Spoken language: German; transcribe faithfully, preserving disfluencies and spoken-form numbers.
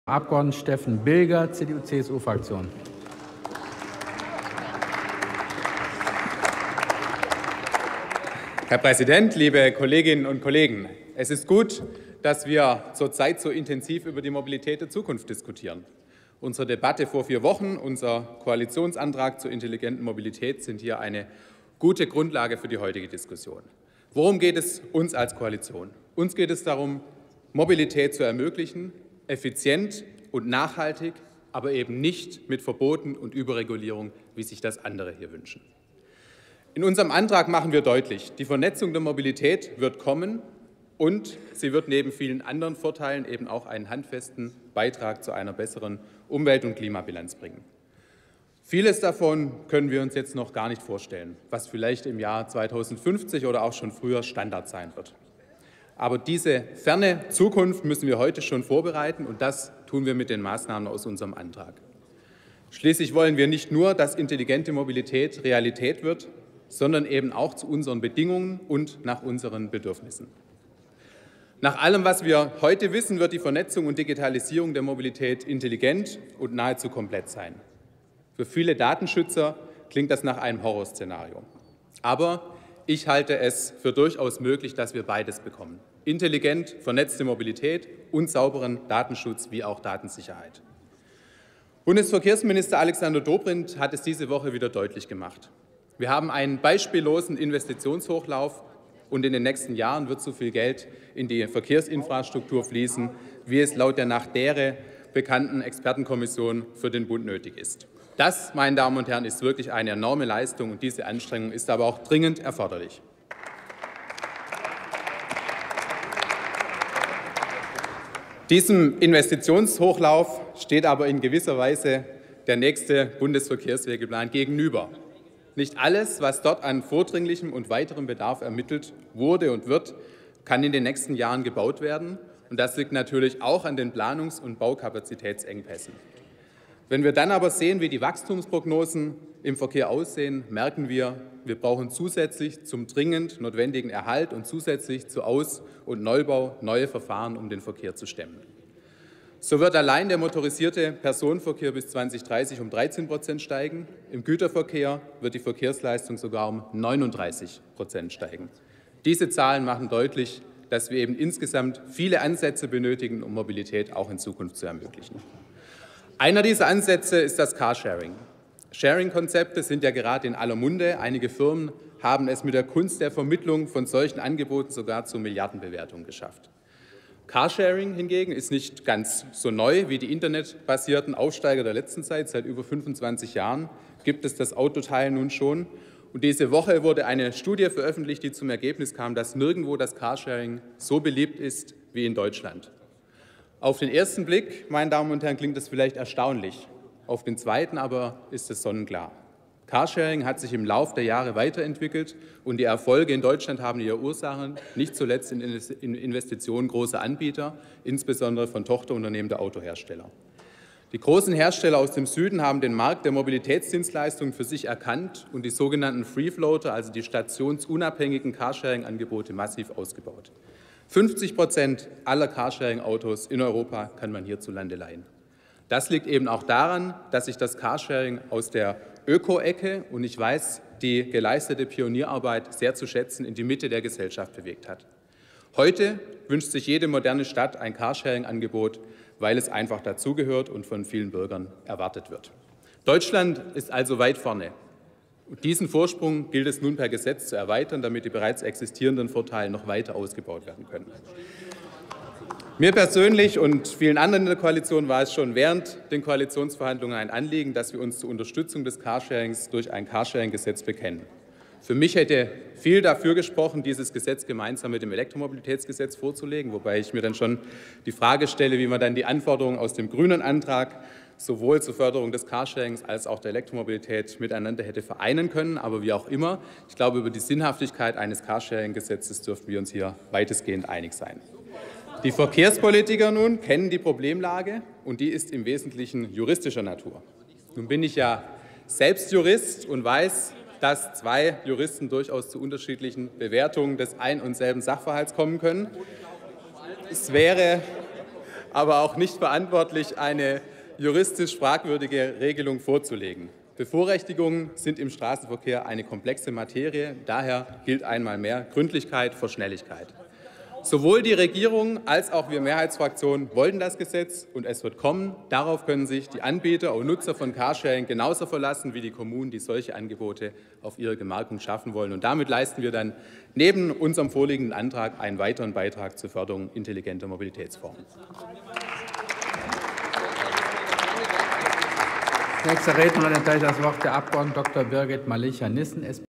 Abgeordneten Steffen Bilger, C D U C S U-Fraktion. Herr Präsident, liebe Kolleginnen und Kollegen! Es ist gut, dass wir zurzeit so intensiv über die Mobilität der Zukunft diskutieren. Unsere Debatte vor vier Wochen, unser Koalitionsantrag zur intelligenten Mobilität sind hier eine gute Grundlage für die heutige Diskussion. Worum geht es uns als Koalition? Uns geht es darum, Mobilität zu ermöglichen, effizient und nachhaltig, aber eben nicht mit Verboten und Überregulierung, wie sich das andere hier wünschen. In unserem Antrag machen wir deutlich, die Vernetzung der Mobilität wird kommen und sie wird neben vielen anderen Vorteilen eben auch einen handfesten Beitrag zu einer besseren Umwelt- und Klimabilanz bringen. Vieles davon können wir uns jetzt noch gar nicht vorstellen, was vielleicht im Jahr zweitausendfünfzig oder auch schon früher Standard sein wird. Aber diese ferne Zukunft müssen wir heute schon vorbereiten, und das tun wir mit den Maßnahmen aus unserem Antrag. Schließlich wollen wir nicht nur, dass intelligente Mobilität Realität wird, sondern eben auch zu unseren Bedingungen und nach unseren Bedürfnissen. Nach allem, was wir heute wissen, wird die Vernetzung und Digitalisierung der Mobilität intelligent und nahezu komplett sein. Für viele Datenschützer klingt das nach einem Horrorszenario. Aber ich halte es für durchaus möglich, dass wir beides bekommen. Intelligent vernetzte Mobilität und sauberen Datenschutz wie auch Datensicherheit. Bundesverkehrsminister Alexander Dobrindt hat es diese Woche wieder deutlich gemacht. Wir haben einen beispiellosen Investitionshochlauf, und in den nächsten Jahren wird so viel Geld in die Verkehrsinfrastruktur fließen, wie es laut der nach Dere bekannten Expertenkommission für den Bund nötig ist. Das, meine Damen und Herren, ist wirklich eine enorme Leistung, und diese Anstrengung ist aber auch dringend erforderlich. Diesem Investitionshochlauf steht aber in gewisser Weise der nächste Bundesverkehrswegeplan gegenüber. Nicht alles, was dort an vordringlichem und weiterem Bedarf ermittelt wurde und wird, kann in den nächsten Jahren gebaut werden. Und das liegt natürlich auch an den Planungs- und Baukapazitätsengpässen. Wenn wir dann aber sehen, wie die Wachstumsprognosen im Verkehr aussehen, merken wir, wir brauchen zusätzlich zum dringend notwendigen Erhalt und zusätzlich zu Aus- und Neubau neue Verfahren, um den Verkehr zu stemmen. So wird allein der motorisierte Personenverkehr bis zweitausenddreißig um dreizehn Prozent steigen. Im Güterverkehr wird die Verkehrsleistung sogar um neununddreißig Prozent steigen. Diese Zahlen machen deutlich, dass wir eben insgesamt viele Ansätze benötigen, um Mobilität auch in Zukunft zu ermöglichen. Einer dieser Ansätze ist das Carsharing. Sharing-Konzepte sind ja gerade in aller Munde. Einige Firmen haben es mit der Kunst der Vermittlung von solchen Angeboten sogar zu Milliardenbewertungen geschafft. Carsharing hingegen ist nicht ganz so neu wie die internetbasierten Aufsteiger der letzten Zeit. Seit über fünfundzwanzig Jahren gibt es das Autoteilen nun schon. Und diese Woche wurde eine Studie veröffentlicht, die zum Ergebnis kam, dass nirgendwo das Carsharing so beliebt ist wie in Deutschland. Auf den ersten Blick, meine Damen und Herren, klingt das vielleicht erstaunlich. Auf den zweiten aber ist es sonnenklar. Carsharing hat sich im Laufe der Jahre weiterentwickelt, und die Erfolge in Deutschland haben ihre Ursachen nicht zuletzt in Investitionen großer Anbieter, insbesondere von Tochterunternehmen der Autohersteller. Die großen Hersteller aus dem Süden haben den Markt der Mobilitätsdienstleistungen für sich erkannt und die sogenannten Free Floater, also die stationsunabhängigen Carsharing-Angebote, massiv ausgebaut. fünfzig Prozent aller Carsharing-Autos in Europa kann man hierzulande leihen. Das liegt eben auch daran, dass sich das Carsharing aus der Öko-Ecke, und ich weiß, die geleistete Pionierarbeit sehr zu schätzen, in die Mitte der Gesellschaft bewegt hat. Heute wünscht sich jede moderne Stadt ein Carsharing-Angebot, weil es einfach dazugehört und von vielen Bürgern erwartet wird. Deutschland ist also weit vorne. Und diesen Vorsprung gilt es nun per Gesetz zu erweitern, damit die bereits existierenden Vorteile noch weiter ausgebaut werden können. Mir persönlich und vielen anderen in der Koalition war es schon während den Koalitionsverhandlungen ein Anliegen, dass wir uns zur Unterstützung des Carsharings durch ein Carsharing-Gesetz bekennen. Für mich hätte viel dafür gesprochen, dieses Gesetz gemeinsam mit dem Elektromobilitätsgesetz vorzulegen, wobei ich mir dann schon die Frage stelle, wie man dann die Anforderungen aus dem grünen Antrag sowohl zur Förderung des Carsharings als auch der Elektromobilität miteinander hätte vereinen können. Aber wie auch immer, ich glaube, über die Sinnhaftigkeit eines Carsharing-Gesetzes dürften wir uns hier weitestgehend einig sein. Die Verkehrspolitiker nun kennen die Problemlage, und die ist im Wesentlichen juristischer Natur. Nun bin ich ja selbst Jurist und weiß, dass zwei Juristen durchaus zu unterschiedlichen Bewertungen des ein und selben Sachverhalts kommen können. Es wäre aber auch nicht verantwortlich, eine juristisch fragwürdige Regelung vorzulegen. Bevorrechtigungen sind im Straßenverkehr eine komplexe Materie. Daher gilt einmal mehr Gründlichkeit vor Schnelligkeit. Sowohl die Regierung als auch wir Mehrheitsfraktionen wollten das Gesetz, und es wird kommen. Darauf können sich die Anbieter und Nutzer von Carsharing genauso verlassen wie die Kommunen, die solche Angebote auf ihre Gemarkung schaffen wollen. Und damit leisten wir dann neben unserem vorliegenden Antrag einen weiteren Beitrag zur Förderung intelligenter Mobilitätsformen. Nächster Redner hat das Wort der Abgeordnete Doktor Birgit Malicha-Nissen.